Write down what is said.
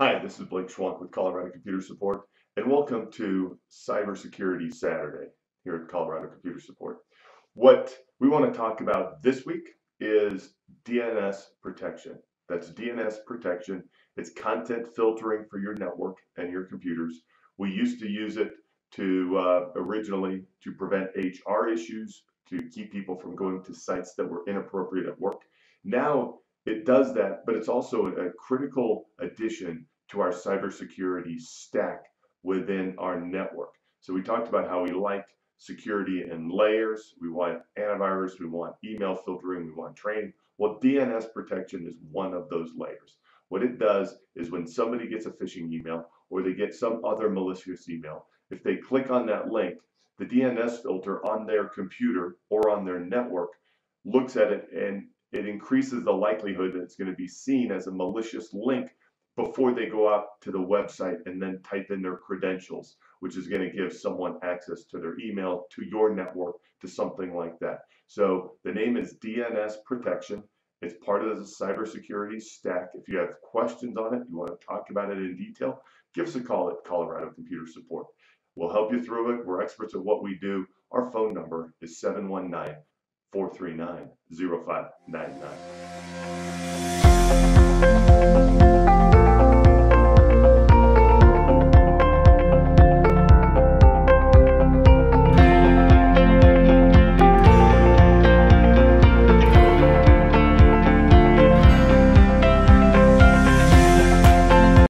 Hi, this is Blake Schwank with Colorado Computer Support, and welcome to Cybersecurity Saturday here at Colorado Computer Support. What we want to talk about this week is DNS protection. That's DNS protection. It's content filtering for your network and your computers. We used to use it originally to prevent HR issues, to keep people from going to sites that were inappropriate at work. Now it does that, but it's also a critical addition to our cybersecurity stack within our network. So we talked about how we like security in layers. We want antivirus, we want email filtering, we want training. Well, DNS protection is one of those layers. What it does is when somebody gets a phishing email or they get some other malicious email, if they click on that link, the DNS filter on their computer or on their network looks at it and it increases the likelihood that it's going to be seen as a malicious link before they go out to the website and then type in their credentials, which is going to give someone access to their email, to your network, to something like that. So the name is DNS protection. It's part of the cybersecurity stack. If you have questions on it, you want to talk about it in detail, give us a call at Colorado Computer Support. We'll help you through it. We're experts at what we do. Our phone number is 719-439-0599.